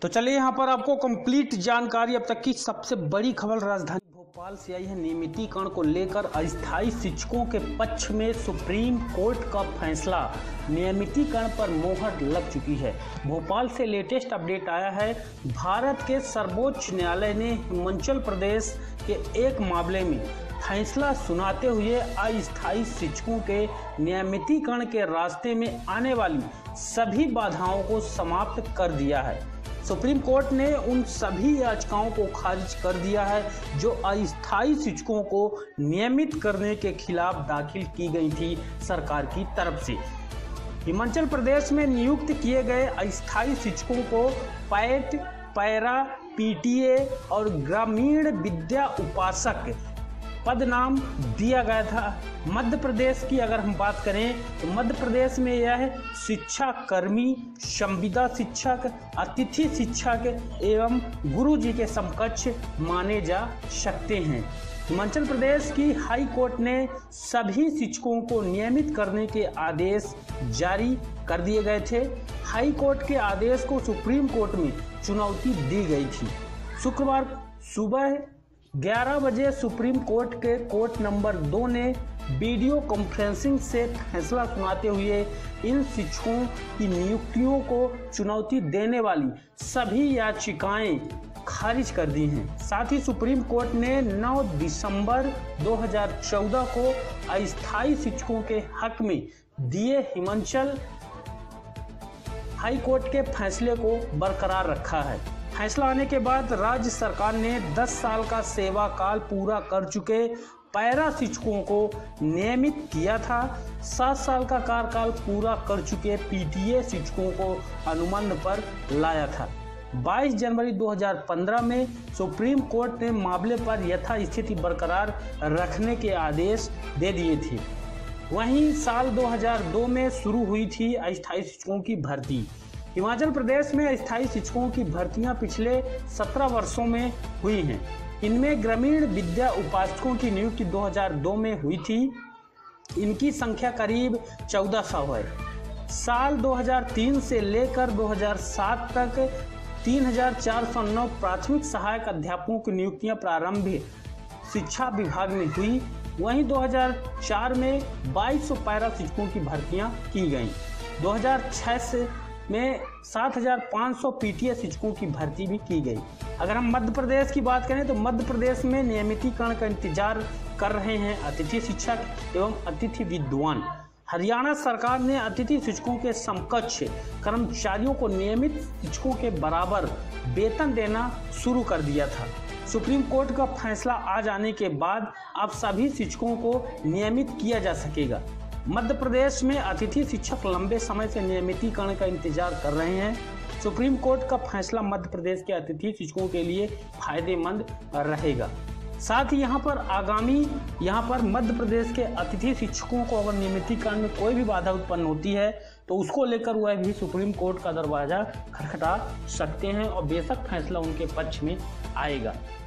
तो चलिए यहाँ पर आपको कंप्लीट जानकारी अब तक की सबसे बड़ी खबर राजधानी भोपाल से आई है। नियमितीकरण को लेकर अस्थायी शिक्षकों के पक्ष में सुप्रीम कोर्ट का फैसला, नियमितीकरण पर मोहर लग चुकी है। भोपाल से लेटेस्ट अपडेट आया है। भारत के सर्वोच्च न्यायालय ने हिमाचल प्रदेश के एक मामले में फैसला सुनाते हुए अस्थायी शिक्षकों के नियमितीकरण के रास्ते में आने वाली सभी बाधाओं को समाप्त कर दिया है। सुप्रीम कोर्ट ने उन सभी याचिकाओं को खारिज कर दिया है जो अस्थायी शिक्षकों को नियमित करने के खिलाफ दाखिल की गई थी सरकार की तरफ से। हिमाचल प्रदेश में नियुक्त किए गए अस्थायी शिक्षकों को पैट, पैरा, पीटीए और ग्रामीण विद्या उपासक पद नाम दिया गया था। मध्य प्रदेश की अगर हम बात करें तो मध्य प्रदेश में यह शिक्षा कर्मी, संविदा शिक्षक, अतिथि शिक्षक एवं गुरुजी के समकक्ष माने जा सकते हैं। हिमाचल प्रदेश की हाई कोर्ट ने सभी शिक्षकों को नियमित करने के आदेश जारी कर दिए गए थे। हाई कोर्ट के आदेश को सुप्रीम कोर्ट में चुनौती दी गई थी। शुक्रवार सुबह 11 बजे सुप्रीम कोर्ट के कोर्ट नंबर 2 ने वीडियो कॉन्फ्रेंसिंग से फैसला सुनाते हुए इन शिक्षकों की नियुक्तियों को चुनौती देने वाली सभी याचिकाएं खारिज कर दी हैं। साथ ही सुप्रीम कोर्ट ने 9 दिसंबर 2014 को अस्थायी शिक्षकों के हक में दिए हिमाचल हाई कोर्ट के फैसले को बरकरार रखा है। फैसला आने के बाद राज्य सरकार ने 10 साल का सेवा काल पूरा कर चुके पैरा शिक्षकों को नियमित किया था। 7 साल का कार्यकाल पूरा कर चुके पीटीए शिक्षकों को अनुबंध पर लाया था। 22 जनवरी 2015 में सुप्रीम कोर्ट ने मामले पर यथास्थिति बरकरार रखने के आदेश दे दिए थे। वहीं साल 2002 में शुरू हुई थी अस्थायी शिक्षकों की भर्ती। हिमाचल प्रदेश में अस्थायी शिक्षकों की भर्तियां पिछले 17 वर्षों में हुई हैं। इनमें ग्रामीण विद्या उपासकों की नियुक्ति 2002 में हुई थी। इनकी संख्या करीब 1400 है। साल 2003 से लेकर 2007 तक 3409 प्राथमिक सहायक अध्यापकों की नियुक्तियां प्रारंभिक शिक्षा विभाग में हुई। वहीं 2004 में 2200 पैरा शिक्षकों की भर्तियां की गईं। 2006 में 7500 पीटीए शिक्षकों की भर्ती भी की गई। अगर हम मध्य प्रदेश की बात करें तो मध्य प्रदेश में नियमितीकरण का इंतजार कर रहे हैं अतिथि शिक्षक एवं अतिथि विद्वान। हरियाणा सरकार ने अतिथि शिक्षकों के समकक्ष कर्मचारियों को नियमित शिक्षकों के बराबर वेतन देना शुरू कर दिया था। सुप्रीम कोर्ट का फैसला आ जाने के बाद अब सभी शिक्षकों को नियमित किया जा सकेगा। मध्य प्रदेश में अतिथि शिक्षक लंबे समय से नियमितीकरण का इंतजार कर रहे हैं। सुप्रीम कोर्ट का फैसला मध्य प्रदेश के अतिथि शिक्षकों के लिए फायदेमंद रहेगा। साथ ही यहाँ पर मध्य प्रदेश के अतिथि शिक्षकों को अगर नियमितीकरण में कोई भी बाधा उत्पन्न होती है तो उसको लेकर वह भी सुप्रीम कोर्ट का दरवाजा खटखटा सकते हैं और बेशक फैसला उनके पक्ष में आएगा।